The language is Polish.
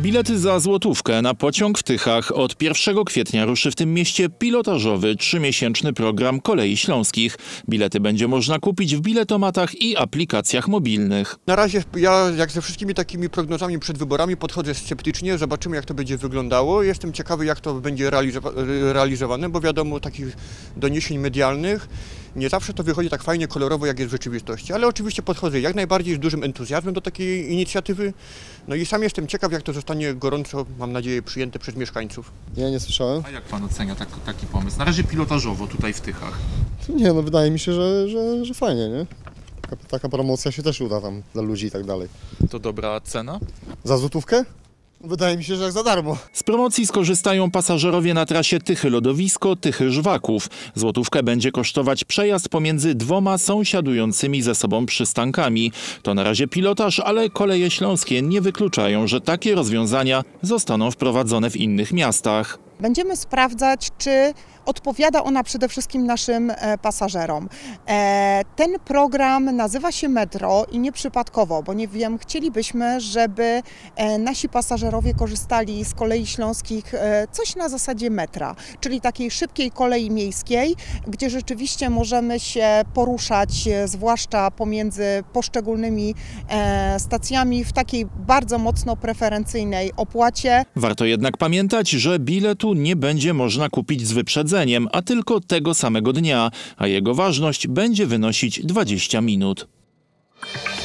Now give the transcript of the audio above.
Bilety za złotówkę na pociąg w Tychach. Od 1 kwietnia ruszy w tym mieście pilotażowy 3-miesięczny program Kolei Śląskich. Bilety będzie można kupić w biletomatach i aplikacjach mobilnych. Na razie ja, jak ze wszystkimi takimi prognozami przed wyborami, podchodzę sceptycznie. Zobaczymy, jak to będzie wyglądało. Jestem ciekawy, jak to będzie realizowane, bo wiadomo, takich doniesień medialnych nie zawsze to wychodzi tak fajnie, kolorowo, jak jest w rzeczywistości. Ale oczywiście podchodzę jak najbardziej z dużym entuzjazmem do takiej inicjatywy. No i sam jestem ciekaw, jak to zostanie gorąco, mam nadzieję, przyjęte przez mieszkańców. Ja nie słyszałem. A jak pan ocenia taki pomysł? Na razie pilotażowo tutaj w Tychach. Nie, no wydaje mi się, że fajnie, nie? Taka promocja się też uda tam dla ludzi i tak dalej. To dobra cena? Za złotówkę? Wydaje mi się, że jak za darmo. Z promocji skorzystają pasażerowie na trasie Tychy-Lodowisko, Tychy-Żwaków. Złotówkę będzie kosztować przejazd pomiędzy dwoma sąsiadującymi ze sobą przystankami. To na razie pilotaż, ale Koleje Śląskie nie wykluczają, że takie rozwiązania zostaną wprowadzone w innych miastach. Będziemy sprawdzać, czy odpowiada ona przede wszystkim naszym pasażerom. Ten program nazywa się Metro i nieprzypadkowo, bowiem chcielibyśmy, żeby nasi pasażerowie korzystali z kolei śląskich coś na zasadzie metra, czyli takiej szybkiej kolei miejskiej, gdzie rzeczywiście możemy się poruszać, zwłaszcza pomiędzy poszczególnymi stacjami w takiej bardzo mocno preferencyjnej opłacie. Warto jednak pamiętać, że biletu nie będzie można kupić z wyprzedzeniem, a tylko tego samego dnia, a jego ważność będzie wynosić 20 minut.